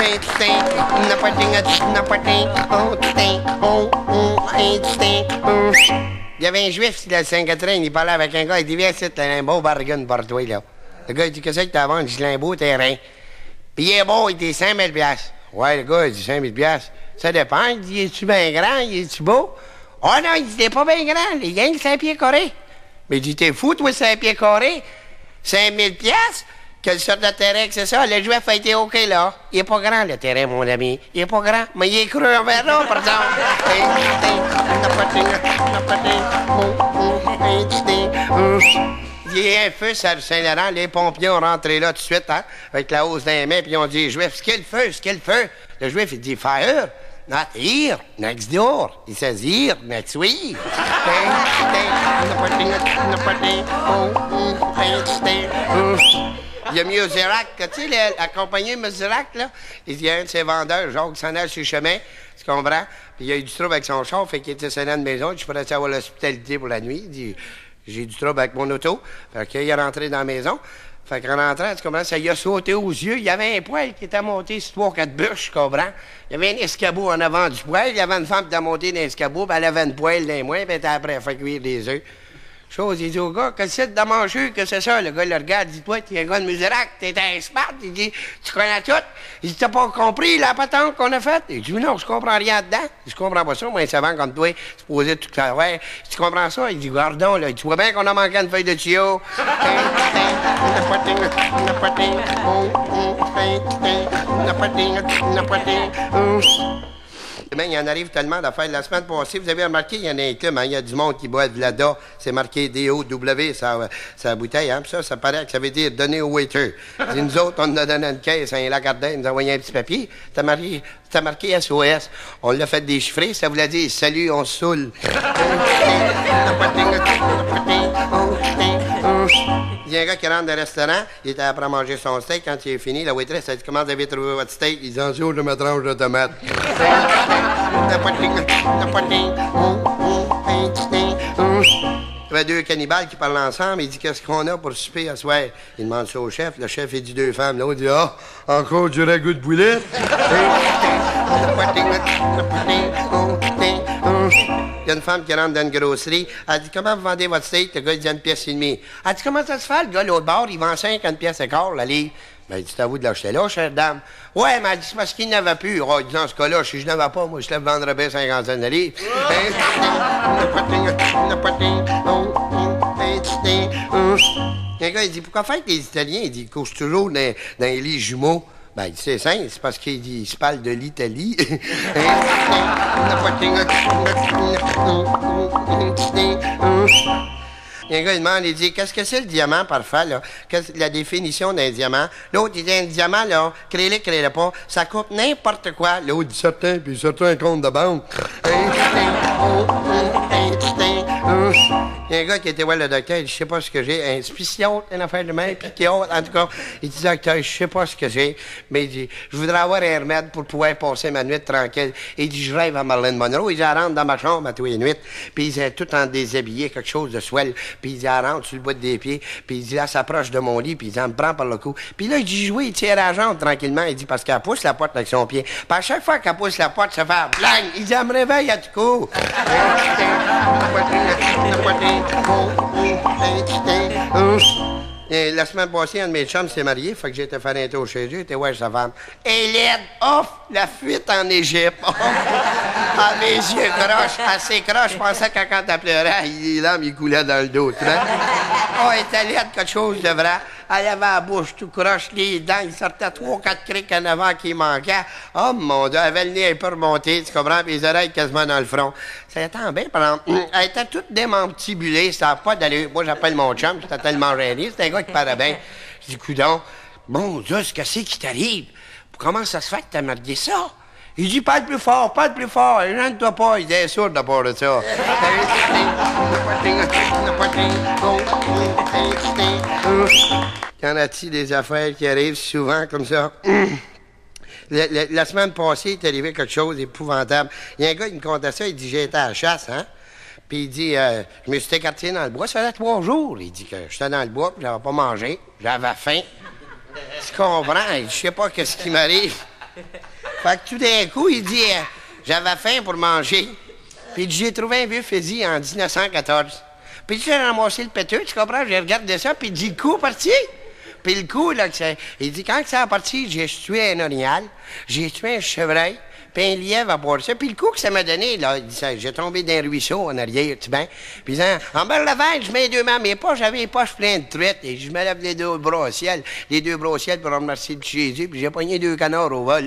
Il y avait un juif ici, à Sainte-Catherine, il parlait avec un gars, il dit, viens ici, t'as un beau bargain pour toi, là. Le gars, il dit, qu'est-ce que t'as à vendre? Je dis, un beau terrain. Puis il est beau, il dit 5 000 $. Ouais, le gars, il dit 5 000 $. Ça dépend. Il dit, es-tu bien grand? Es-tu beau? Oh non, il dit, t'es pas bien grand. Il gagne 5 pieds carrés. Mais il dit, t'es fou, toi, 5 pieds carrés? 5 000 $? Quelle sorte de terrain que c'est ça? Le juif a été OK, là. Il est pas grand, le terrain, mon ami. Il est pas grand, mais il est cru en verre, par exemple. Il y a un feu sur Saint-Laurent, les pompiers ont rentré là tout de suite, hein, avec la hausse des mains, puis ils ont dit, juif, ce qu'est le feu, ce qu'est le feu? Le juif, il dit, fire, not here, next door. Il says here, next week. Il y a Muserac, tu sais, la compagnie Muserac, là, il y a un de ses vendeurs, Jacques, qui s'en allait sur le chemin, tu comprends? Puis il a eu du trouble avec son char, fait qu'il était sonné à la maison, je pourrais avoir l'hospitalité pour la nuit. Il dit, j'ai du trouble avec mon auto. Fait qu'il est rentré dans la maison. Fait qu'en rentrant, tu comprends, ça lui a sauté aux yeux. Il y avait un poêle qui était monté sur 3 ou 4 bûches, tu comprends? Il y avait un escabeau en avant du poêle. Il y avait une femme qui était montée dans l'escabeau, puis elle avait une poêle dans les mains, puis elle était après à faire cuire des œufs. Chose, il dit au gars, qu'est-ce que c'est de manger, que c'est ça? Le gars le regarde, il dit, toi, t'es un gars de Muserac, t'es un smart. Il dit, tu connais tout? Il dit, t'as pas compris la patente qu'on a faite? Il dit, non, je comprends rien dedans. Je comprends pas ça, moi, un savant comme toi, c'est posé tout ça. Ouais, tu comprends ça? Il dit, gardons, là, tu vois bien qu'on a manqué une feuille de tuyau. Ben, il en arrive tellement d'affaires. La semaine passée, vous avez remarqué, il y en a un club, hein, il y a du monde qui boit de l'ADA. C'est marqué D-O-W, sa bouteille. Hein, ça paraît que ça veut dire donner au waiter. Et nous autres, on nous a donné une caisse à un Lagardère, il nous a envoyé un petit papier. C'était marqué SOS. On l'a fait déchiffrer, ça voulait dire salut, on se saoule. Il y a un gars qui rentre dans le restaurant, il était après à manger son steak. Quand il est fini, la waitress a dit, comment vous avez trouvé votre steak? Il dit, en dessous de ma tranche de tomate. Il y avait 2 cannibales qui parlent ensemble. Il dit, qu'est-ce qu'on a pour souper à soir? Il demande ça au chef. Le chef, il dit 2 femmes. L'autre dit, ah, encore du ragoût de poulet? Il y a une femme qui rentre dans une grosserie. Elle dit, comment vous vendez votre steak? Le gars, il dit, 1,5 pièce. Elle dit, comment ça se fait? Le gars, l'autre bord, il vend 50 pièces et quart, la livre. Ben, il dit, c'est à vous de l'acheter là, chère dame. Ouais, mais elle dit, c'est parce qu'il n'avait plus. Oh, il dit, dans ce cas-là, si je n'avais pas, moi, je te vendrais bien 50 cents de livre. Un gars, il dit, pourquoi faire que les Italiens, il dit, ils couchent toujours dans les lits jumeaux? Ben, il dit, c'est simple, c'est parce qu'il dit, il se parle de l'Italie. Un gars, il demande, il dit, qu'est-ce que c'est le diamant parfait, là? Qu'est-ce la définition d'un diamant? L'autre, il dit, un diamant, là, crée-le, crée-le pas, ça coupe n'importe quoi. L'autre dit, certain, puis certains comptes de banque. Il y a un gars qui était voir le docteur, il dit, je sais pas ce que j'ai, un suspicion, une affaire de main, puis qui autre, en tout cas. Il dit, docteur, je sais pas ce que j'ai, mais il dit, je voudrais avoir un remède pour pouvoir passer ma nuit tranquille. Il dit, je rêve à Marilyn Monroe. Il dit, elle rentre dans ma chambre à tous les nuits, puis il est tout en déshabillé, quelque chose de swell, puis il dit, elle rentre sur le bout des pieds, puis il dit, elle s'approche de mon lit, puis il dit, elle me prend par le cou. Puis là, il dit, jouer, il tire la jambe tranquillement, il dit, parce qu'elle pousse la porte avec son pied. Puis à chaque fois qu'elle pousse la porte, ça fait blang. Il dit, elle me réveille à tout coup. Et la semaine passée, un de mes chums s'est marié, fait que j'ai été faire un tour chez eux, j'étais voir sa femme. Et l'aide, off, la fuite en Égypte. Ah, mes yeux croches, assez croches, je pensais que quand elle pleurait, les larmes, il coulait dans le dos, tu vois. Oh, elle était laide, quelque chose de vrai. Elle avait la bouche tout croche, les dents, il sortait 3 ou 4 criques en avant qui manquaient. Oh mon Dieu, elle avait le nez un peu remonté, tu comprends, puis les oreilles quasiment dans le front. Ça attend bien, pendant... Elle était toute démantibulée, ça n'a pas d'allure. Moi, j'appelle mon chum, j'étais tellement gêné, c'était un gars qui parlait bien. Je dis, coudonc, mon Dieu, qu'est-ce qui t'arrive? Comment ça se fait que t'as marqué ça? Il dit, parle plus fort, gêne-toi pas. Il est sourd de part de ça. Qu'en a-t-il des affaires qui arrivent souvent comme ça? La semaine passée, il est arrivé quelque chose d'épouvantable. Il y a un gars qui me contait ça, il dit, j'ai été à la chasse, hein? Puis il dit, je me suis écarté dans le bois, ça faisait 3 jours. Il dit que j'étais dans le bois, puis j'avais pas mangé, j'avais faim. Tu comprends? Je sais pas qu'est-ce qui m'arrive. Fait que tout d'un coup, il dit, j'avais faim pour manger. Puis j'ai trouvé un vieux fusil en 1914. Puis j'ai ramassé le péteux, tu comprends? J'ai regardé ça, puis il dit, le coup parti. Puis le coup, là, il dit, quand ça a parti, j'ai tué un orignal, j'ai tué un chevreuil, puis un lièvre à boire ça. Puis le coup que ça m'a donné, là, il dit, j'ai tombé dans un ruisseau en arrière, tu sais. Puis il dit, en bas de la veille, je mets deux mains à mes poches, j'avais les poches pleines de truites, et je me lève les deux bras au ciel, pour remercier le petit Jésus, puis j'ai pogné deux canards au vol.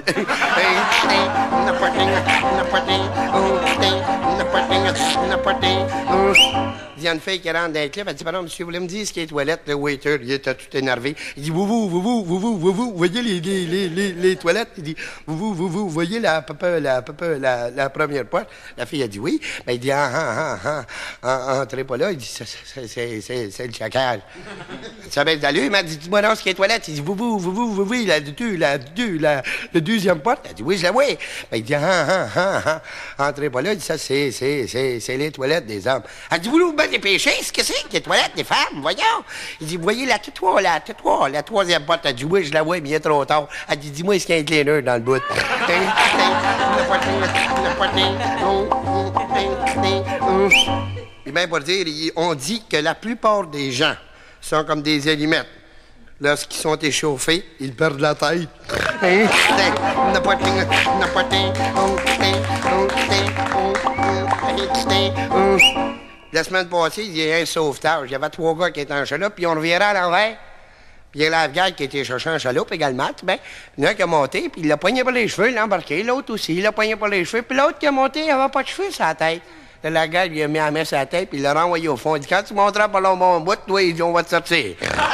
Il y a une fille qui rentre dans le clip, elle dit, pardon, monsieur, vous voulez me dire ce qui est toilette? Le waiter, il était tout énervé. Il dit, vous voyez les toilettes? Il dit, vous voyez la première porte? La fille a dit oui. Ben, il dit, entrez pas là. Il dit, c'est le chacage. Ça baisse d'allure. Il m'a dit, dis-moi non, ce qui est toilette. Il dit, vous, la deuxième porte? Elle dit, oui, je la vois. Ben, il dit, entrez pas là. Il dit, ça, c'est les toilettes des hommes. Elle dit, vous dépêchez, ce que c'est que les toilettes des femmes, voyons. Il dit, vous voyez la troisième porte. Elle dit, oui, je la vois, mais il est trop tard. Elle dit, dis-moi, est-ce qu'il y a un cleaner dans le bout? Et bien, pour dire, on dit que la plupart des gens sont comme des allumettes. Lorsqu'ils sont échauffés, ils perdent la tête. La semaine passée, il y a un sauvetage. Il y avait 3 gars qui étaient en chaloupe, puis on revirait à l'envers. Puis il y a la vieille qui était chercher un chaloupe également. Ben, il y en a un qui a monté, puis il l'a poigné par les cheveux, il l'a embarqué. L'autre aussi, il l'a poigné par les cheveux. Puis l'autre qui a monté, il n'avait pas de cheveux sur la tête. Là, la gars lui a mis la main sur la tête, puis il l'a renvoyé au fond. Il dit, quand tu monteras par là au bon bout, toi, il dit, on va te sortir.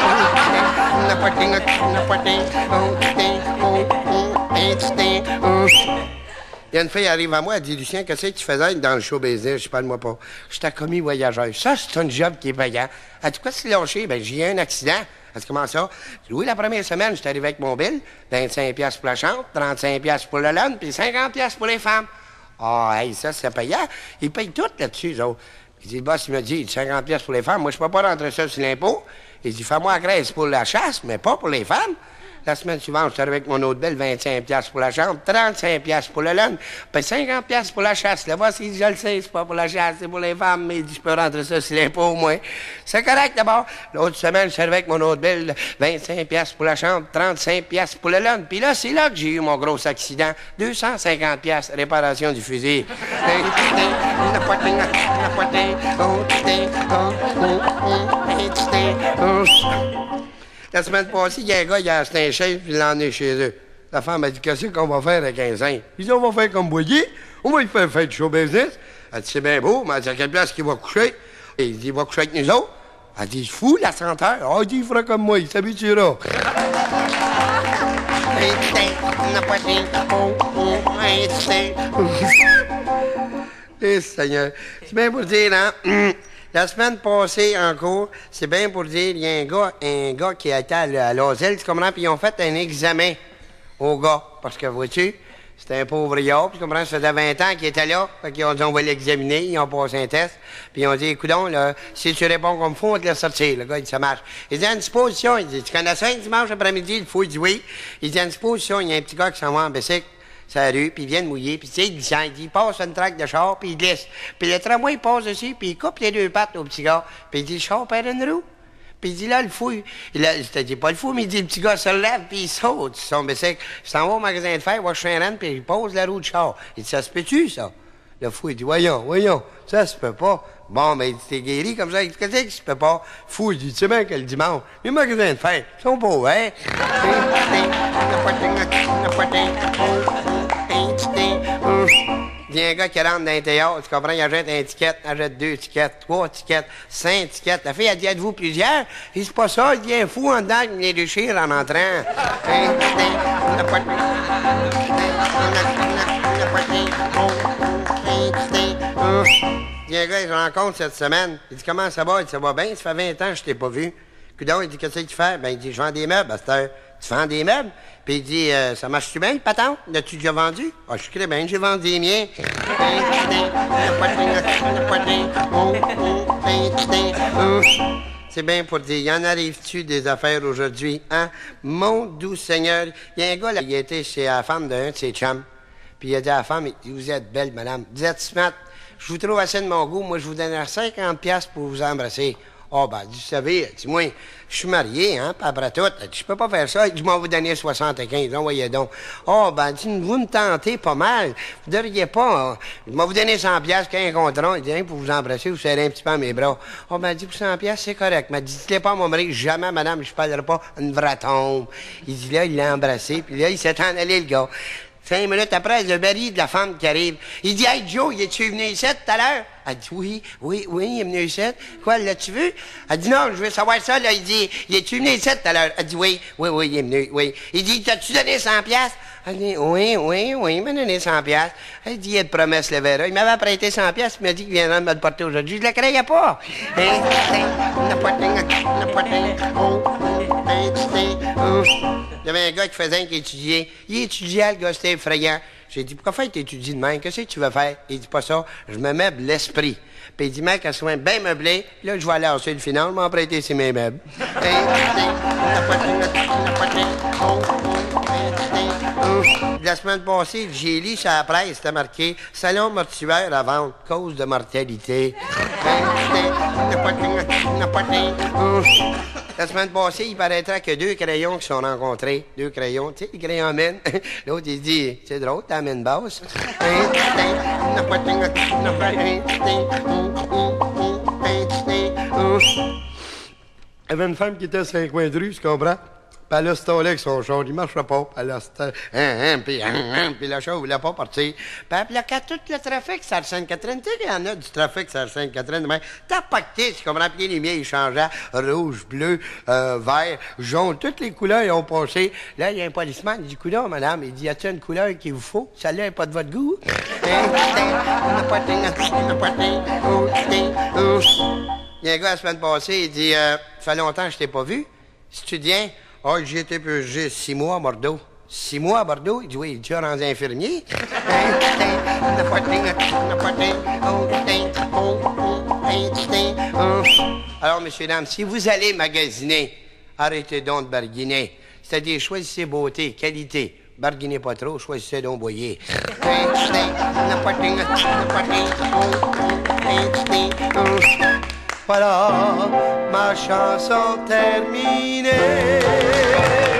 Il y a une fille qui arrive à moi, elle dit, Lucien, qu'est-ce que tu faisais dans le show business? Je parle-moi pas. J'étais commis voyageur. Ça, c'est un job qui est payant. Elle dit, quoi, c'est lâché? Ben, j'ai eu un accident. Elle dit, comment ça? Je dis, oui, la première semaine, j'étais arrivé avec mon bill, 25$ pour la chambre, 35$ pour le lunch, puis 50$ pour les femmes. Ah, hey, ça, c'est payant. Ils payent tout là-dessus, eux autres. Il dit, le boss, il m'a dit, 50$ pour les femmes. Moi, je peux pas rentrer ça sur l'impôt. Il dit, fais-moi la graisse pour la chasse, mais pas pour les femmes. La semaine suivante, je suis arrivé avec mon autre belle, 25$ pour la chambre, 35$ pour le lunch, puis 50$ pour la chasse. Là, voici, il dit, je le sais, c'est pas pour la chasse, c'est pour les femmes, mais il dit, je peux rentrer ça sur l'impôt au moins. C'est correct d'abord. L'autre semaine, je suis arrivé avec mon autre belle, 25$ pour la chambre, 35$ pour le lunch. Puis là, c'est là que j'ai eu mon gros accident. 250$, réparation du fusil. La semaine passée, il y a un gars, il a acheté un chef, puis il l'a emmené chez eux. La femme a dit, qu'est-ce qu'on va faire avec un sein? Il dit, on va faire comme Boyer, on va lui faire faire du show business. Elle dit, c'est bien beau, mais elle dit, à quelle place qu'il va coucher? Et il dit, il va coucher avec nous autres. Elle dit, fou, la senteur. Ah, il dit, il fera comme moi, il s'habituera. Eh, Seigneur, c'est bien pour dire, hein? La semaine passée, en cours, c'est bien pour dire, il y a un gars qui a été à l'asile, tu comprends, puis ils ont fait un examen au gars. Parce que, vois-tu, c'était un pauvre yard, tu comprends, ça faisait 20 ans qu'il était là. Fait qu'ils ont dit, on va l'examiner, ils ont passé un test. Puis ils ont dit, écoutons, là, si tu réponds comme il faut, on te laisse sortir. Le gars, il dit, ça marche. Il dit, à une disposition, il dit, tu connais ça, un dimanche après-midi, il faut, il dit oui. Il dit, à une disposition, il y a un petit gars qui s'en va en bicycle. Sur la rue, puis il vient de mouiller, puis tu sais, il passe une traque de char, puis il glisse. Puis le tramway, il passe dessus, puis il coupe les deux pattes au petit gars, puis il dit, le char perd une roue. Puis il dit, là, le fou, il dit pas le fou, mais il dit, le petit gars se lève, puis il saute sur son bicycle. Il s'en va au magasin de fer, il va chez un renne, puis il pose la roue de char. Il dit, ça se peut-tu, ça? Le fou, il dit, voyons, ça se peut pas. Bon, mais il dit, t'es guéri comme ça, il dit, qu'est-ce que ça se peut pas? Fou, il dit, tu sais bien que le dimanche, les magasins de fer, ils sont pauvres, hein? Il y a un gars qui rentre dans un théâtre, tu comprends, il achète un ticket, il achète 2 tickets, 3 tickets, 5 tickets. La fille a dit, êtes-vous plusieurs? Il dit, c'est pas ça, il y a un fou en dedans qui me les déchire en entrant. Il y a un gars, il se rencontre cette semaine. Il dit, comment ça va? Il dit, ça va bien, ça fait 20 ans que je t'ai pas vu. Coudonc, il dit, qu'est-ce que tu fais? Ben, il dit, je vends des meubles à cette heure. Tu vends des meubles? Puis il dit, ça marche-tu bien, le patente? L'as-tu déjà vendu? Ah, je suis bien, j'ai vendu les miens. C'est bien pour dire, y en arrive-tu des affaires aujourd'hui, hein? Mon doux Seigneur, il y a un gars, là, il était chez la femme d'un de ses chums. Puis il a dit à la femme, il dit, vous êtes belle, madame. Vous êtes smart. Je vous trouve assez de mon goût. Moi, je vous donnerai 50 piastres pour vous embrasser. Oh, ben, vous savez, dis-moi, je suis marié, hein, pas après tout. Je peux pas faire ça. Je m'en vous donner 75. Envoyez donc. Oh, ben, vous me tentez pas mal. Vous devriez pas. Je m'en vous donner 100 piastres, qu'un contrat. Il dit, hein, pour vous embrasser, vous serrez un petit peu à mes bras. Oh, ben, dit, pour 100 piastres, c'est correct. Il m'a dit, dites-le pas à mon mari, jamais, madame, je parlerai pas une vraie tombe. Il dit, là, il l'a embrassé, puis là, il s'est en allé, le gars. 5 minutes après, le mari de la femme qui arrive. Il dit, hey, Joe, es-tu venu ici tout à l'heure? Elle dit, oui, il est venu ici. Quoi, l'as-tu vu? Elle dit, non, je veux savoir ça, là. Il dit, es-tu venu ici tout à l'heure? Elle dit, oui, il est venu, oui. Il dit, t'as-tu donné 100 piastres? Elle dit, oui, il m'a donné 100 piastres. Elle dit, il y a de promesse, le verra. Il m'avait prêté 100 piastres, il m'a dit qu'il viendrait me le porter aujourd'hui. Je le croyais pas. Il y avait un gars qui faisait qui étudiait. Il étudiait, le gars, c'était effrayant. J'ai dit, pourquoi t'étudies de même? Qu'est-ce que tu veux faire? Il dit pas ça. Je me meuble l'esprit. Puis il dit, mec, qu'elle soit bien meublée. Là, je vais aller acheter le final, je m'en prêter ses mes meubles. La semaine passée, j'ai lu sur la presse, c'était marqué « Salon mortuaire à vendre, cause de mortalité ». La semaine passée, il paraîtrait que 2 crayons qui sont rencontrés. 2 crayons, tu sais, les crayons mine. L'autre, il dit, c'est drôle, t'as mine basse. Il y avait une femme qui était sur un coin de rue, tu comprends? Puis elle a stallé avec son char, il marchait pas. Elle a puis le char, il voulait pas partir. Puis elle plaquait tout le trafic sur Sainte-Catherine. Tu sais qu'il y en a du trafic sur Sainte-Catherine, mais t'as pacté, tu comprends? Puis les lumières, ils changeaient, rouge, bleu, vert, jaune, toutes les couleurs, ils ont passé. Là, il y a un policeman, il dit, couleur, madame, il dit, y a-t-il une couleur qu'il vous faut? Celle-là n'est pas de votre goût? Il y a un gars, la semaine passée, il dit, ça fait longtemps que je t'ai pas vu. Étudiant. Oh, j'ai été purgé 6 mois à Bordeaux. 6 mois à Bordeaux? Il dit, oui, tu as rendu infirmier. Alors, messieurs, dames, si vous allez magasiner, arrêtez donc de barguiner. C'est-à-dire, choisissez beauté, qualité. Barguinez pas trop, choisissez donc boyer. Voilà, ma chanson terminée.